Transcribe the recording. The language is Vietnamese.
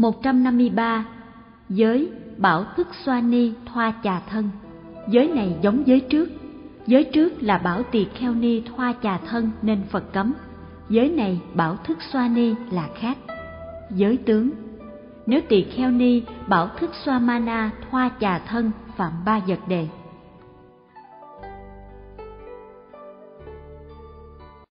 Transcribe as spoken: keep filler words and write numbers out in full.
một trăm năm mươi ba. Giới bảo Thức Xoa Ni Thoa Chà Thân. Giới này giống giới trước. Giới trước là bảo Tỳ Kheo Ni Thoa Chà Thân nên Phật cấm. Giới này bảo Thức Xoa Ni là khác. Giới tướng: nếu Tỳ Kheo Ni bảo Thức Xoa Mana Thoa Chà Thân phạm ba vật đề.